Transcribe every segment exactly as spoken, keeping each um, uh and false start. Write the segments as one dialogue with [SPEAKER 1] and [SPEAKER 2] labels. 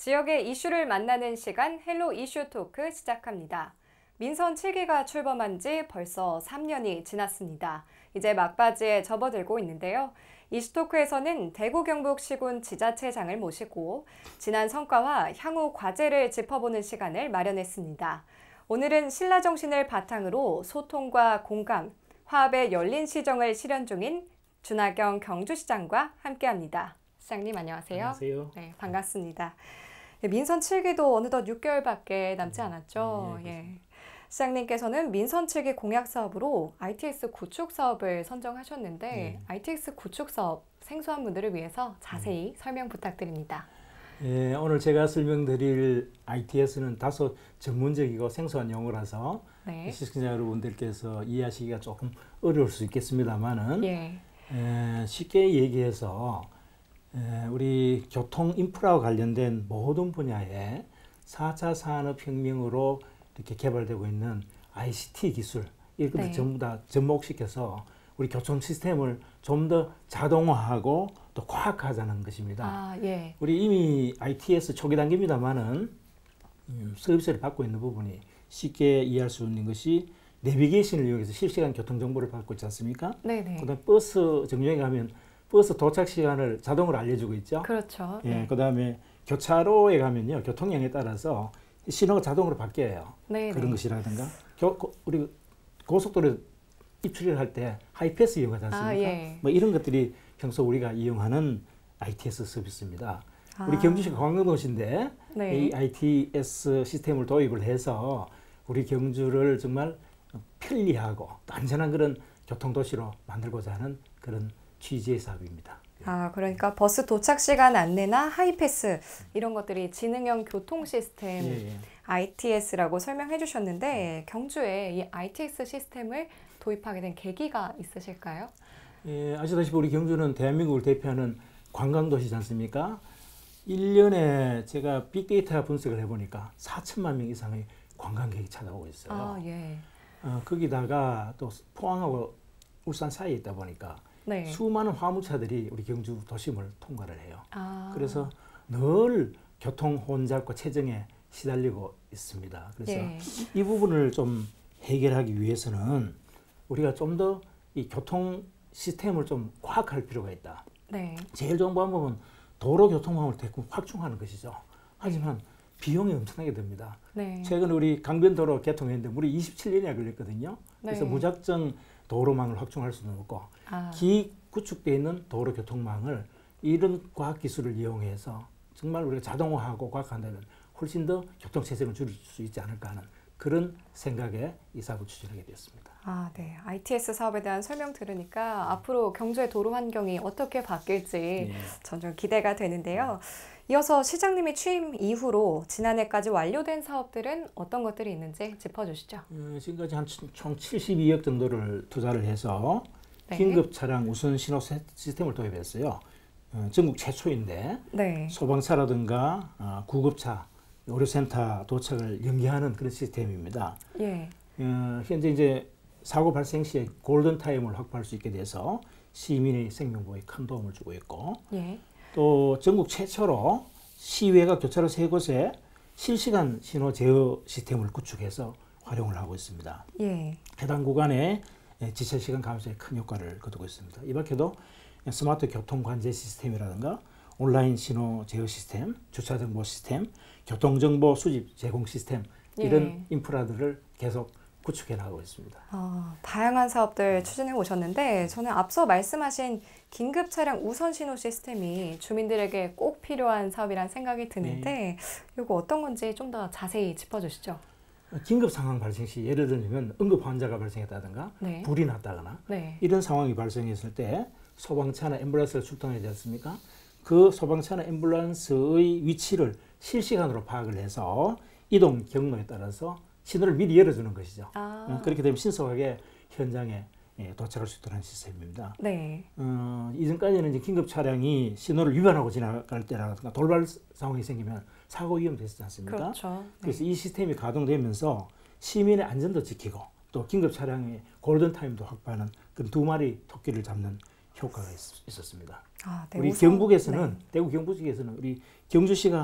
[SPEAKER 1] 지역의 이슈를 만나는 시간 헬로 이슈 토크 시작합니다. 민선 칠 기가 출범한 지 벌써 삼 년이 지났습니다. 이제 막바지에 접어들고 있는데요. 이슈토크에서는 대구 경북 시군 지자체장을 모시고 지난 성과와 향후 과제를 짚어보는 시간을 마련했습니다. 오늘은 신라 정신을 바탕으로 소통과 공감, 화합의 열린 시정을 실현 중인 준하경 경주시장과 함께합니다. 시장님 안녕하세요.
[SPEAKER 2] 안녕하세요.
[SPEAKER 1] 네, 반갑습니다. 민선 칠 기도 어느덧 육 개월밖에 남지 않았죠.
[SPEAKER 2] 네,
[SPEAKER 1] 예. 시장님께서는 민선 칠 기 공약 사업으로 아이티에스 구축 사업을 선정하셨는데
[SPEAKER 2] 네.
[SPEAKER 1] 아이티에스 구축 사업 생소한 분들을 위해서 자세히 네. 설명 부탁드립니다.
[SPEAKER 2] 예, 오늘 제가 설명드릴 아이티에스는 다소 전문적이고 생소한 용어라서 네. 시청자 여러분들께서 이해하시기가 조금 어려울 수 있겠습니다만은 예. 에, 쉽게 얘기해서 에, 우리 교통 인프라와 관련된 모든 분야에 사 차 산업혁명으로 이렇게 개발되고 있는 아이씨티 기술 이런 것들 네. 전부 다 접목시켜서 우리 교통 시스템을 좀 더 자동화하고 또 과학화하자는 것입니다.
[SPEAKER 1] 아, 예.
[SPEAKER 2] 우리 이미 아이티에스 초기 단계입니다만은 음, 서비스를 받고 있는 부분이 쉽게 이해할 수 있는 것이 내비게이션을 이용해서 실시간 교통 정보를 받고 있지 않습니까?
[SPEAKER 1] 네네.
[SPEAKER 2] 그다음 버스 정류장에 가면 버스 도착 시간을 자동으로 알려주고 있죠.
[SPEAKER 1] 그렇죠.
[SPEAKER 2] 예,
[SPEAKER 1] 네.
[SPEAKER 2] 그다음에 교차로에 가면요 교통량에 따라서 신호가 자동으로 바뀌어요. 네네. 그런 것이라든가 교, 고, 우리 고속도로 입출을 할 때 하이패스 이용하지 않습니까? 아, 예. 뭐 이런 것들이 평소 우리가 이용하는 아이티에스 서비스입니다. 아. 우리 경주시가 관광도시인데 네. 이 아이티에스 시스템을 도입을 해서 우리 경주를 정말 편리하고 또 안전한 그런 교통도시로 만들고자 하는 그런 취지의 사업입니다.
[SPEAKER 1] 아, 그러니까 버스 도착 시간 안내나 하이패스 이런 것들이 지능형 교통 시스템 예, 예. 아이티에스라고 설명해 주셨는데 경주에 이 아이티에스 시스템을 도입하게 된 계기가 있으실까요?
[SPEAKER 2] 예, 아시다시피 우리 경주는 대한민국을 대표하는 관광도시지 않습니까? 일 년에 제가 빅데이터 분석을 해보니까 사천만 명 이상의 관광객이 찾아오고 있어요.
[SPEAKER 1] 아, 예.
[SPEAKER 2] 어, 거기다가 또 포항하고 울산 사이에 있다 보니까 네. 수많은 화물차들이 우리 경주 도심을 통과를 해요. 아. 그래서 늘 교통 혼잡과 체증에 시달리고 있습니다. 그래서 예. 이 부분을 좀 해결하기 위해서는 우리가 좀 더 이 교통 시스템을 좀 과학할 필요가 있다. 네. 제일 좋은 방법은 도로 교통망을 대충 확충하는 것이죠. 하지만 비용이 엄청나게 듭니다. 네. 최근 우리 강변도로 개통했는데 무려 이십칠 년이나 걸렸거든요. 네. 그래서 무작정 도로망을 확충할 수는 없고 아. 기구축되어 있는 도로 교통망을 이런 과학 기술을 이용해서 정말 우리가 자동화하고 과학한다면 훨씬 더 교통 체증을 줄일 수 있지 않을까 하는 그런 생각에 이 사업을 추진하게 되었습니다.
[SPEAKER 1] 아, 네. 아이티에스 사업에 대한 설명 들으니까 앞으로 경주의 도로 환경이 어떻게 바뀔지 네. 전 좀 기대가 되는데요. 이어서 시장님이 취임 이후로 지난해까지 완료된 사업들은 어떤 것들이 있는지 짚어주시죠.
[SPEAKER 2] 음, 지금까지 한 총 칠십이억 정도를 투자를 해서 네. 긴급 차량 우선 신호 시스템을 도입했어요. 어, 전국 최초인데 네. 소방차라든가 어, 구급차, 의료센터 도착을 연계하는 그런 시스템입니다. 예. 어, 현재 이제 사고 발생 시에 골든 타임을 확보할 수 있게 돼서 시민의 생명보호에 큰 도움을 주고 있고 예. 또 전국 최초로 시외가 교차로 세 곳에 실시간 신호 제어 시스템을 구축해서 활용을 하고 있습니다. 예. 해당 구간에 지체 시간 감소에 큰 효과를 거두고 있습니다. 이 밖에도 스마트 교통 관제 시스템이라든가 온라인 신호 제어 시스템, 주차 정보 시스템, 교통 정보 수집 제공 시스템 이런 예. 인프라들을 계속 구축해 나가고 있습니다.
[SPEAKER 1] 아, 다양한 사업들 추진해 오셨는데 저는 앞서 말씀하신 긴급 차량 우선 신호 시스템이 주민들에게 꼭 필요한 사업이란 생각이 드는데 네. 이거 어떤 건지 좀 더 자세히 짚어주시죠.
[SPEAKER 2] 긴급 상황 발생 시 예를 들면 응급 환자가 발생했다든가 네. 불이 났다거나 네. 이런 상황이 발생했을 때 소방차나 앰뷸런스를 출동하지 않습니까? 그 소방차나 앰뷸런스의 위치를 실시간으로 파악을 해서 이동 경로에 따라서 신호를 미리 열어주는 것이죠. 아. 그렇게 되면 신속하게 현장에 도착할 수 있도록 시스템입니다. 네. 어, 이전까지는 이제 긴급 차량이 신호를 위반하고 지나갈 때라든가 돌발 상황이 생기면 사고 위험도 있지 않습니까? 그렇죠. 네. 그래서 이 시스템이 가동되면서 시민의 안전도 지키고 또 긴급 차량의 골든 타임도 확보하는 그런 두 마리 토끼를 잡는 효과가 있, 있었습니다. 아, 네, 우리 우선, 경북에서는 네. 대구 경북 지역에서는 우리 경주시가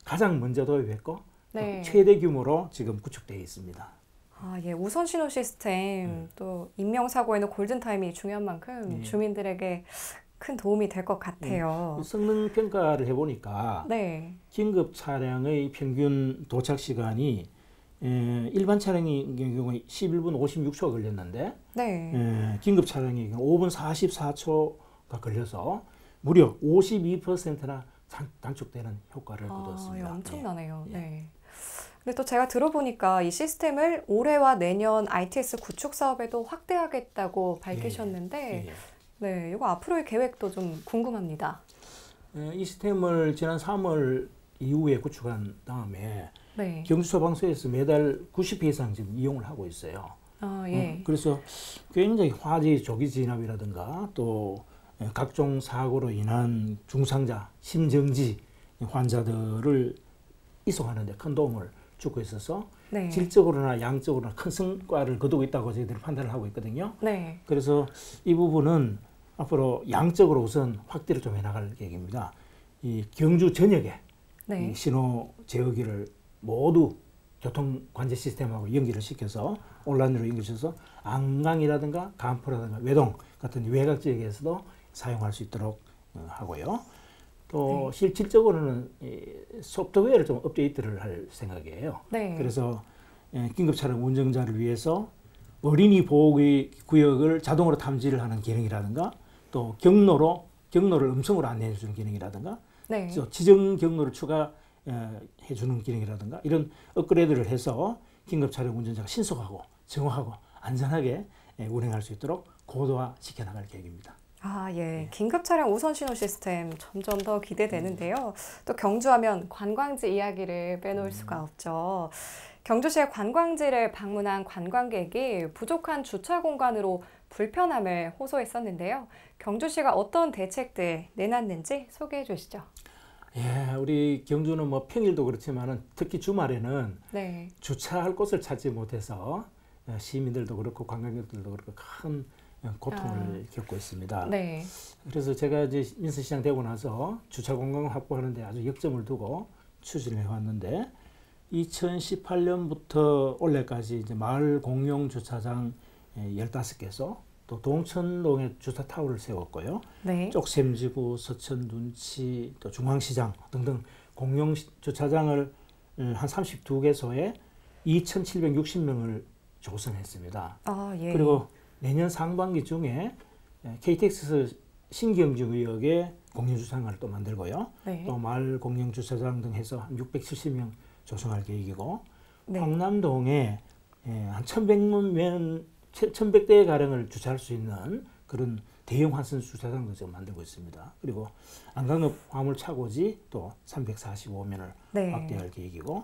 [SPEAKER 2] 가장 먼저 도입했고
[SPEAKER 1] 네.
[SPEAKER 2] 최대 규모로 지금 구축되어 있습니다.
[SPEAKER 1] 아, 예. 우선 신호 시스템 음. 또 인명사고에는 골든타임이 중요한 만큼 예. 주민들에게 큰 도움이 될 것 같아요.
[SPEAKER 2] 예. 성능 평가를 해보니까
[SPEAKER 1] 네.
[SPEAKER 2] 긴급 차량의 평균 도착 시간이 에, 일반 차량의 경우에 십일 분 오십육 초가 걸렸는데
[SPEAKER 1] 네.
[SPEAKER 2] 에, 긴급 차량이 오 분 사십사 초가 걸려서 무려 오십이 퍼센트나 단축되는 효과를 거두었습니다.
[SPEAKER 1] 아, 엄청나네요.
[SPEAKER 2] 예.
[SPEAKER 1] 네. 근데 또 제가 들어보니까 이 시스템을 올해와 내년 아이티에스 구축 사업에도 확대하겠다고 밝히셨는데
[SPEAKER 2] 예. 예.
[SPEAKER 1] 네, 이거 앞으로의 계획도 좀 궁금합니다.
[SPEAKER 2] 에, 이 시스템을 지난 삼월 이후에 구축한 다음에
[SPEAKER 1] 네.
[SPEAKER 2] 경주소방서에서 매달 구십 회 이상 지금 이용을 하고 있어요.
[SPEAKER 1] 아, 예.
[SPEAKER 2] 어, 그래서 굉장히 화재 조기 진압이라든가 또 각종 사고로 인한 중상자, 심정지 환자들을 이송하는 데 큰 도움을 주고 있어서 네. 질적으로나 양적으로나 큰 성과를 거두고 있다고 저희들이 판단을 하고 있거든요.
[SPEAKER 1] 네.
[SPEAKER 2] 그래서 이 부분은 앞으로 양적으로 우선 확대를 좀 해나갈 계획입니다. 이 경주 전역에 네. 이 신호 제어기를 모두 교통 관제 시스템하고 연결을 시켜서 온라인으로 연결해서 안강이라든가 간포라든가 외동 같은 외곽 지역에서도 사용할 수 있도록 하고요. 또 네. 실질적으로는 이 소프트웨어를 좀 업데이트를 할 생각이에요. 네. 그래서 긴급 차량 운전자를 위해서 어린이 보호 구역을 자동으로 탐지를 하는 기능이라든가 또 경로로 경로를 음성으로 안내해 주는 기능이라든가 네. 지정 경로를 추가해 주는 기능이라든가 이런 업그레이드를 해서 긴급 차량 운전자가 신속하고 정확하고 안전하게 운행할 수 있도록 고도화 시켜 나갈 계획입니다.
[SPEAKER 1] 아, 예. 긴급 차량 우선 신호 시스템 점점 더 기대되는데요. 또 경주하면 관광지 이야기를 빼놓을 수가 없죠. 경주시의 관광지를 방문한 관광객이 부족한 주차 공간으로 불편함을 호소했었는데요. 경주시가 어떤 대책들 내놨는지 소개해 주시죠.
[SPEAKER 2] 예, 우리 경주는 뭐 평일도 그렇지만은 특히 주말에는 네. 주차할 곳을 찾지 못해서 시민들도 그렇고 관광객들도 그렇고 큰 고통을 아. 겪고 있습니다. 네. 그래서 제가 이제 민서시장 되고 나서 주차 공간을 확보하는 데 아주 역점을 두고 추진을 해왔는데 이천십팔 년부터 올해까지 이제 마을 공용 주차장 열다섯 개소 또 동천동에 주차 타워를 세웠고요. 네. 쪽샘지구, 서천 눈치, 또 중앙시장 등등 공용 주차장을 한 삼십두 개소에 이천칠백육십 명을 조성했습니다. 아, 예. 그리고 내년 상반기 중에 케이티엑스 신경주구역에 공영주차장을 또 만들고요. 네. 또 마을 공영주차장 등 해서 한 육백칠십 명 조성할 계획이고 네. 황남동에 한 천백 명, 천백 대 가량을 주차할 수 있는 그런 대형 환승 주차장도 지금 만들고 있습니다. 그리고 안강읍 화물차고지 또 삼백사십오 면을 네. 확대할 계획이고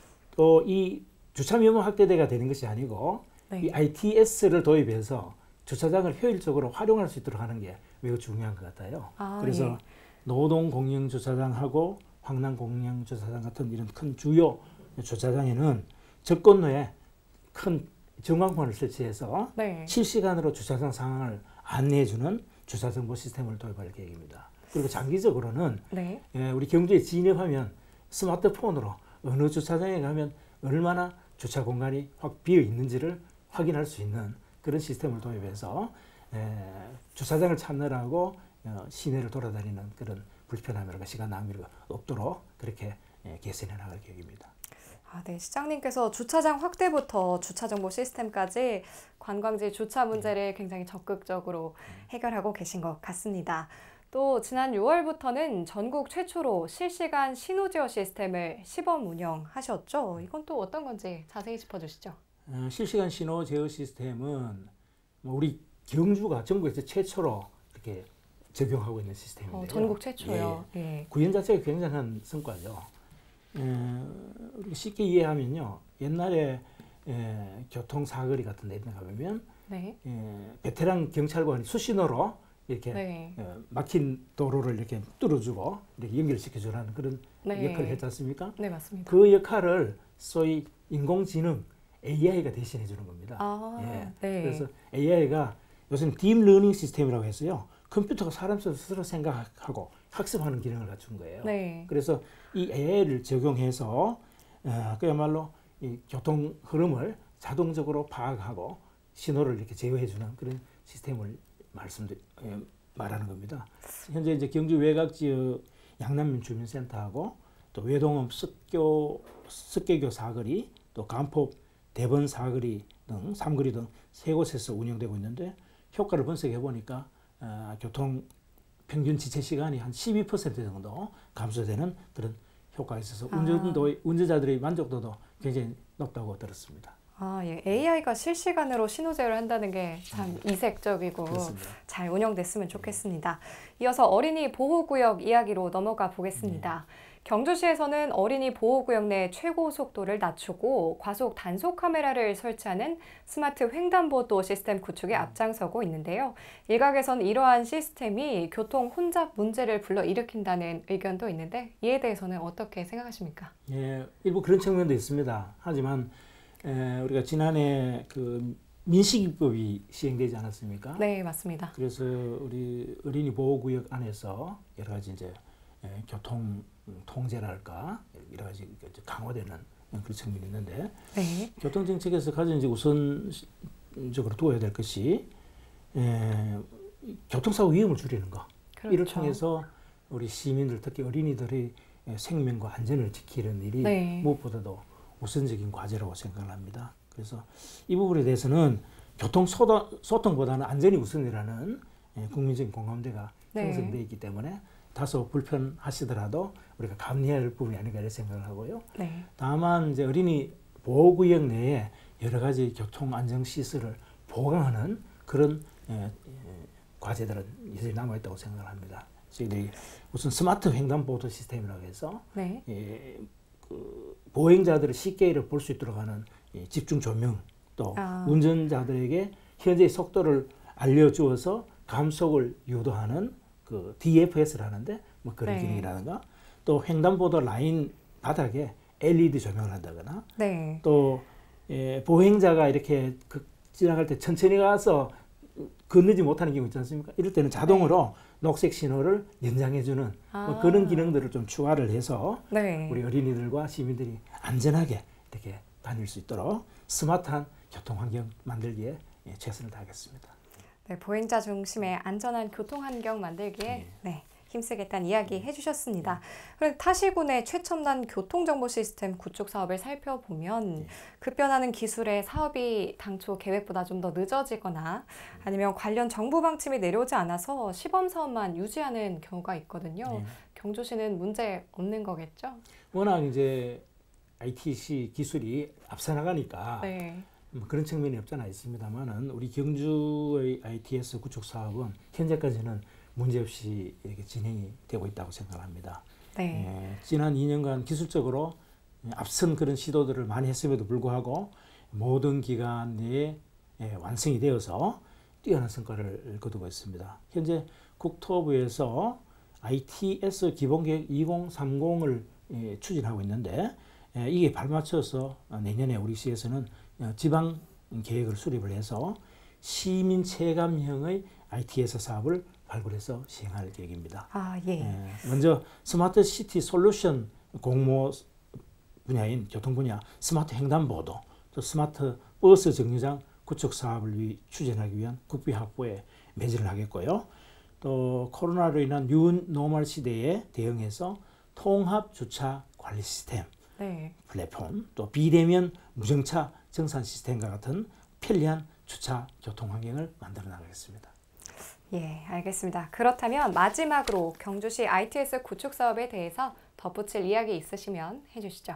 [SPEAKER 2] 또 이 주차 면허 확대가 되는 것이 아니고 네. 이 아이티에스를 도입해서 주차장을 효율적으로 활용할 수 있도록 하는 게 매우 중요한 것 같아요. 아, 그래서 예. 노동 공영 주차장하고 황남 공영 주차장 같은 이런 큰 주요 주차장에는 접근로에 큰 전광판을 설치해서 네. 실시간으로 주차장 상황을 안내해주는 주차정보 시스템을 도입할 계획입니다. 그리고 장기적으로는 네. 예, 우리 경주에 진입하면 스마트폰으로 어느 주차장에 가면 얼마나 주차 공간이 확 비어 있는지를 확인할 수 있는 그런 시스템을 도입해서 에, 주차장을 찾느라고 어, 시내를 돌아다니는 그런 불편함이라든가 시간 낭비가 없도록 그렇게 에, 개선해 나갈 계획입니다.
[SPEAKER 1] 아, 네, 시장님께서 주차장 확대부터 주차 정보 시스템까지 관광지 주차 문제를 굉장히 적극적으로 해결하고 계신 것 같습니다. 또 지난 유월부터는 전국 최초로 실시간 신호 제어 시스템을 시범 운영하셨죠. 이건 또 어떤 건지 자세히 짚어주시죠.
[SPEAKER 2] 어, 실시간 신호 제어 시스템은 뭐 우리 경주가 전국에서 최초로 이렇게 적용하고 있는 시스템인데요.
[SPEAKER 1] 어, 전국 최초요.
[SPEAKER 2] 예.
[SPEAKER 1] 예.
[SPEAKER 2] 구현 자체가 굉장한 성과죠. 에, 쉽게 이해하면요, 옛날에 에, 교통 사거리 같은 데 가보면 네. 에, 베테랑 경찰관이 수신호로 이렇게 네. 에, 막힌 도로를 이렇게 뚫어주고 이렇게 연결시켜주는 그런 네. 역할을 했지 않습니까?
[SPEAKER 1] 네, 맞습니다.
[SPEAKER 2] 그 역할을 소위 인공지능 에이아이가 대신해 주는 겁니다.
[SPEAKER 1] 아,
[SPEAKER 2] 예.
[SPEAKER 1] 네.
[SPEAKER 2] 그래서 에이아이가 요새는 딥러닝 시스템이라고 해서요. 컴퓨터가 사람 스스로 생각하고 학습하는 기능을 갖춘 거예요.
[SPEAKER 1] 네.
[SPEAKER 2] 그래서 이 에이아이를 적용해서 어, 그야말로 이 교통 흐름을 자동적으로 파악하고 신호를 이렇게 제어해주는 그런 시스템을 말씀드 예, 말하는 겁니다. 현재 이제 경주 외곽 지역 양남면 주민센터하고 또 외동읍 습교 습계교 사거리, 또 간폭 대번 사거리 등 삼거리 등 세 곳에서 운영되고 있는데 효과를 분석해 보니까 어, 교통 평균 지체 시간이 한 십이 퍼센트 정도 감소되는 그런 효과가 있어서 아. 운전도 운전자들의 만족도도 굉장히 높다고 들었습니다.
[SPEAKER 1] 아, 예. 에이아이가 실시간으로 신호 제어를 한다는 게 참 이색적이고
[SPEAKER 2] 그렇습니다.
[SPEAKER 1] 잘 운영됐으면 좋겠습니다. 이어서 어린이 보호구역 이야기로 넘어가 보겠습니다. 네. 경주시에서는 어린이 보호구역 내 최고 속도를 낮추고 과속 단속 카메라를 설치하는 스마트 횡단보도 시스템 구축에 앞장서고 있는데요. 일각에서는 이러한 시스템이 교통 혼잡 문제를 불러일으킨다는 의견도 있는데 이에 대해서는 어떻게 생각하십니까?
[SPEAKER 2] 예, 일부 그런 측면도 있습니다. 하지만 에, 우리가 지난해 그 민식이법이 시행되지 않았습니까?
[SPEAKER 1] 네, 맞습니다.
[SPEAKER 2] 그래서 우리 어린이 보호구역 안에서 여러 가지 이제 에, 교통 통제랄까 여러 가지 강화되는 그런 측면이 있는데
[SPEAKER 1] 네.
[SPEAKER 2] 교통 정책에서 가장 이제 우선적으로 두어야 될 것이 에, 교통사고 위험을 줄이는 거. 그렇죠. 이를 통해서 우리 시민들 특히 어린이들의 생명과 안전을 지키는 일이 네. 무엇보다도 우선적인 과제라고 생각을 합니다. 그래서 이 부분에 대해서는 교통 소통보다는 안전이 우선이라는 국민적인 공감대가 네. 형성되어 있기 때문에 다소 불편하시더라도 우리가 감내해야 할 부분이 아닌가 이런 생각을 하고요. 네. 다만 이제 어린이 보호구역 내에 여러 가지 교통 안전 시설을 보강하는 그런 에, 에, 과제들은 여전히 남아 있다고 생각을 합니다. 저희들이 우선 스마트 횡단보도 시스템이라고 해서 네. 에, 그 보행자들을 쉽게 볼 수 있도록 하는 집중 조명, 또 아. 운전자들에게 현재의 속도를 알려주어서 감속을 유도하는 그 디에프에스를 하는데 뭐 그런 네. 기능이라든가 또 횡단보도 라인 바닥에 엘이디 조명을 한다거나 네. 또 예, 보행자가 이렇게 그 지나갈 때 천천히 가서 건너지 못하는 경우 있지 않습니까? 이럴 때는 자동으로 네. 녹색 신호를 연장해주는 아. 뭐 그런 기능들을 좀 추가를 해서 네. 우리 어린이들과 시민들이 안전하게 이렇게 다닐 수 있도록 스마트한 교통환경 만들기에 예, 최선을 다하겠습니다.
[SPEAKER 1] 네, 보행자 중심의 안전한 교통환경 만들기에 네. 네, 힘쓰겠다는 이야기 해주셨습니다. 그런데 타시군의 최첨단 교통정보 시스템 구축 사업을 살펴보면 네. 급변하는 기술의 사업이 당초 계획보다 좀 더 늦어지거나 아니면 관련 정부 방침이 내려오지 않아서 시범 사업만 유지하는 경우가 있거든요. 네. 경주시는 문제 없는 거겠죠?
[SPEAKER 2] 워낙 이제 아이티씨 기술이 앞서 나가니까 네. 그런 측면이 없잖아 있습니다만은 우리 경주의 아이티에스 구축 사업은 현재까지는 문제없이 이렇게 진행이 되고 있다고 생각합니다. 네. 예, 지난 이 년간 기술적으로 앞선 그런 시도들을 많이 했음에도 불구하고 모든 기간 내에 예, 완성이 되어서 뛰어난 성과를 거두고 있습니다. 현재 국토부에서 아이티에스 기본계획 이공삼공을 예, 추진하고 있는데 예, 이게 발맞춰서 내년에 우리 시에서는 지방 계획을 수립을 해서 시민 체감형의 아이티에스 사업을 발굴해서 시행할 계획입니다.
[SPEAKER 1] 아, 예. 예,
[SPEAKER 2] 먼저 스마트 시티 솔루션 공모 분야인 교통 분야 스마트 횡단보도, 또 스마트 버스 정류장 구축 사업을 위, 추진하기 위한 국비 확보에 매진을 하겠고요. 또 코로나로 인한 뉴 노멀 시대에 대응해서 통합 주차 관리 시스템, 네. 플랫폼, 또 비대면 무정차 정산 시스템과 같은 편리한 주차 교통 환경을 만들어 나가겠습니다.
[SPEAKER 1] 예, 알겠습니다. 그렇다면 마지막으로 경주시 아이티에스 구축 사업에 대해서 덧붙일 이야기 있으시면 해주시죠.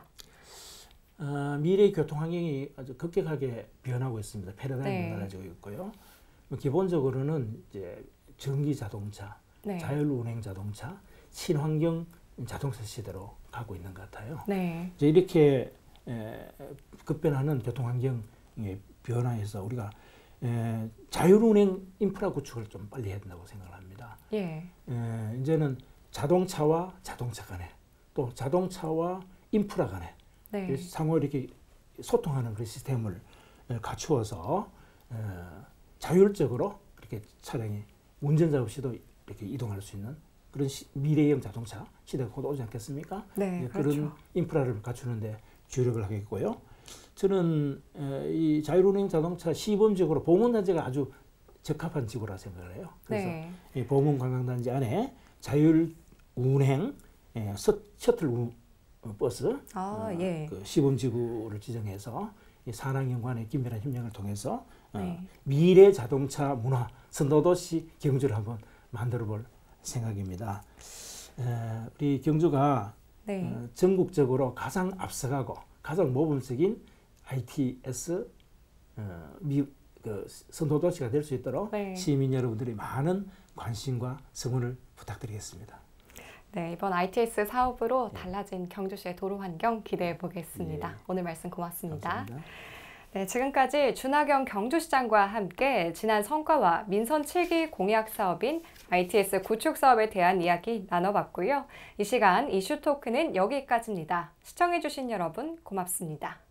[SPEAKER 2] 어, 미래의 교통 환경이 아주 급격하게 변하고 있습니다. 패러다임이 네. 달라지고 있고요. 기본적으로는 이제 전기 자동차, 네. 자율운행 자동차, 친환경 자동차 시대로 가고 있는 것 같아요. 네. 이제 이렇게 에, 급변하는 교통 환경의 변화에서 우리가 에, 자율운행 인프라 구축을 좀 빨리 해야 된다고 생각을 합니다. 예. 에, 이제는 자동차와 자동차 간에 또 자동차와 인프라 간에 네. 상호 이렇게 소통하는 그런 시스템을 갖추어서 에, 자율적으로 이렇게 차량이 운전자 없이도 이렇게 이동할 수 있는 그런 시, 미래형 자동차 시대가 곧 오지 않겠습니까?
[SPEAKER 1] 네,
[SPEAKER 2] 그런
[SPEAKER 1] 그렇죠.
[SPEAKER 2] 인프라를 갖추는데 주력을 하겠고요. 저는 이 자율운행 자동차 시범적으로 보문단지가 아주 적합한 지구라 생각을 해요. 그래서
[SPEAKER 1] 네.
[SPEAKER 2] 이 보문관광단지 안에 자율운행 셔틀 우, 버스
[SPEAKER 1] 아,
[SPEAKER 2] 어,
[SPEAKER 1] 예.
[SPEAKER 2] 그 시범지구를 지정해서 이 산학연구원의 긴밀한 협력을 통해서 어,
[SPEAKER 1] 네.
[SPEAKER 2] 미래 자동차 문화 선도도시 경주를 한번 만들어볼 생각입니다. 에, 우리 경주가
[SPEAKER 1] 네.
[SPEAKER 2] 어, 전국적으로 가장 앞서가고 가장 모범적인 아이티에스 어, 미, 그 선도도시가 될 수 있도록 네. 시민 여러분들이 많은 관심과 성원을 부탁드리겠습니다.
[SPEAKER 1] 네, 이번 아이티에스 사업으로 달라진 경주시의 도로 환경 기대해 보겠습니다. 네. 오늘 말씀 고맙습니다.
[SPEAKER 2] 감사합니다.
[SPEAKER 1] 네, 지금까지 준하경 경주시장과 함께 지난 성과와 민선 칠 기 공약 사업인 아이티에스 구축 사업에 대한 이야기 나눠봤고요. 이 시간 이슈 토크는 여기까지입니다. 시청해주신 여러분 고맙습니다.